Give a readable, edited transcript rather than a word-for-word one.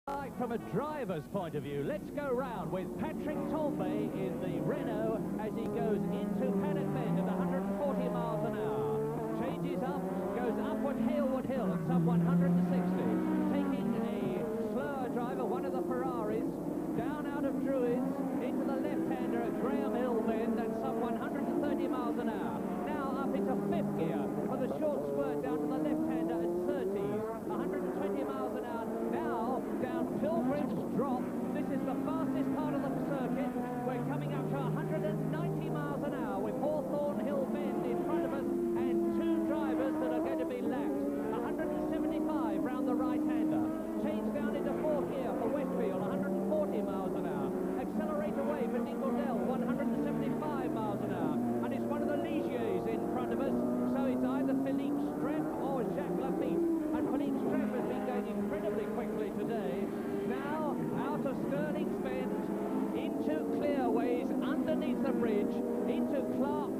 Right, from a driver's point of view, let's go round with Patrick Tambay in the Renault as he goes into Paddock Bend at 140 miles an hour. Changes up, goes upward Halewood Hill at sub 160. Taking a slower driver, one of the Ferraris, down out of Druids into the left-hander at Graham Hill Bend at sub 130 miles an hour. Now up into fifth gear for the short squirt down to the left-hander at 30s, 120 miles an hour. Now down Pilgrim's Drop. This is the fastest part of the circuit. We're coming up to 190 miles an hour with Hawthorne Hill Bend in front of us and two drivers that are going to be lapped. 175 round the right-hander. Change down into fourth gear for Westfield, 140 miles an hour. Accelerate away for Dingle-Dell, 175 miles an hour. And it's one of the Ligiers in front of us, so it's either Philippe Streff or Jacques Lafitte. And Philippe Streff has been going incredibly quickly today. Now out of Stirling's Bend, into Clearways, underneath the bridge, into Clark